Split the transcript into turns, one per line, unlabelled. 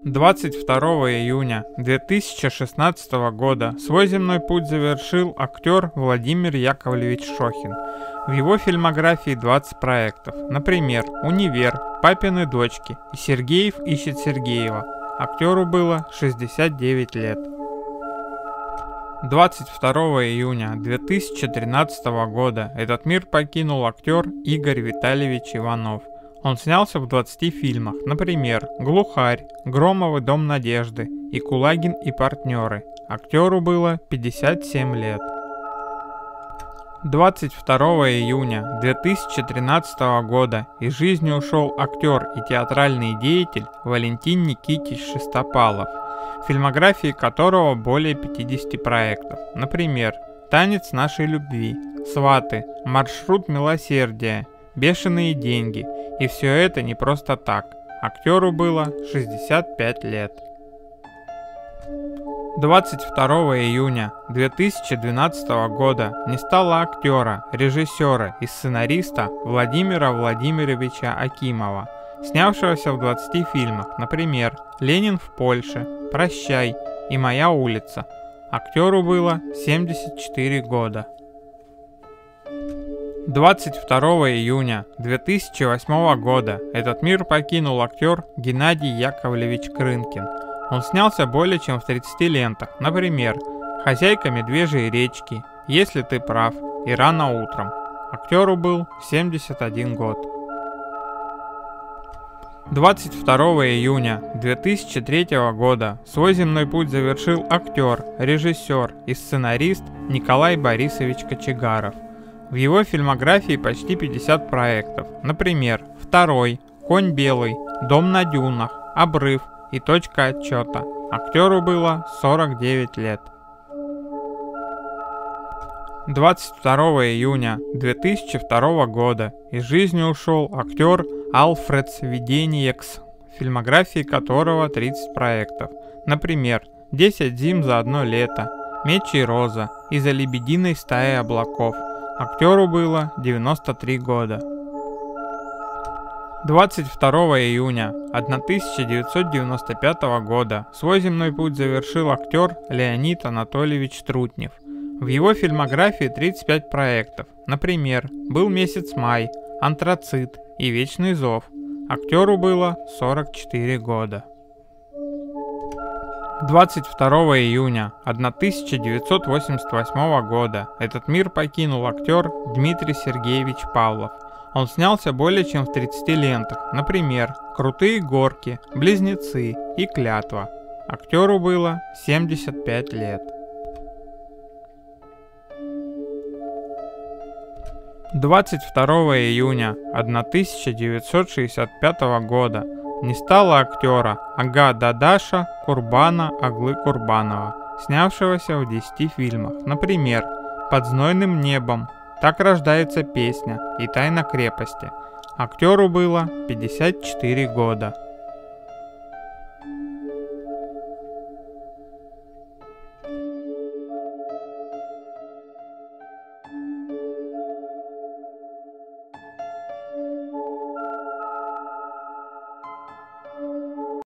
22 июня 2016 года свой земной путь завершил актер Владимир Яковлевич Шохин. В его фильмографии 20 проектов, например, «Универ», «Папины дочки» и «Сергеев ищет Сергеева». Актеру было 69 лет. 22 июня 2013 года этот мир покинул актер Игорь Витальевич Иванов. Он снялся в 20 фильмах, например, «Глухарь», «Громовы дом надежды» и «Кулагин и партнеры». Актеру было 57 лет. 22 июня 2013 года из жизни ушел актер и театральный деятель Валентин Никитич Шестопалов, в фильмографии которого более 50 проектов, например, «Танец нашей любви», «Сваты», «Маршрут милосердия», «Бешеные деньги». И все это не просто так. Актеру было 65 лет. 22 июня 2012 года не стало актера, режиссера и сценариста Владимира Владимировича Акимова, снявшегося в 20 фильмах, например, «Ленин в Польше», «Прощай» и «Моя улица». Актеру было 74 года. 22 июня 2008 года этот мир покинул актер Геннадий Яковлевич Крынкин. Он снялся более чем в 30 лентах, например, «Хозяйка медвежьей речки», «Если ты прав» и «Рано утром». Актеру был 71 год. 22 июня 2003 года свой земной путь завершил актер, режиссер и сценарист Николай Борисович Кочегаров. В его фильмографии почти 50 проектов, например, «Второй», «Конь белый», «Дом на дюнах», «Обрыв» и «Точка отчета». Актеру было 49 лет. 22 июня 2002 года из жизни ушел актер Альфредс Видениекс, в фильмографии которого 30 проектов, например, «10 зим за одно лето», «Меч и роза» и «За лебединой стаей облаков». Актеру было 93 года. 22 июня 1995 года свой земной путь завершил актер Леонид Анатольевич Трутнев. В его фильмографии 35 проектов, например, «Был месяц май», «Антрацит» и «Вечный зов». Актеру было 44 года. 22 июня 1988 года этот мир покинул актер Дмитрий Сергеевич Павлов. Он снялся более чем в 30 лентах, например, «Крутые горки», «Близнецы» и «Клятва». Актеру было 75 лет. 22 июня 1965 года не стало актера Ага Дадаша Курбана Аглы Курбанова, снявшегося в 10 фильмах, например, «Под знойным небом», «Так рождается песня» и «Тайна крепости». Актеру было 54 года.